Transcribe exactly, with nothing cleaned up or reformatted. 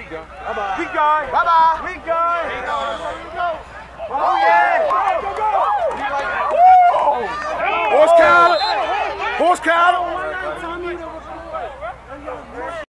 go. Bye-bye. Keep going. Bye-bye. Keep going. Keep going. Oh, yeah. Go, go. Horse count. Horse count.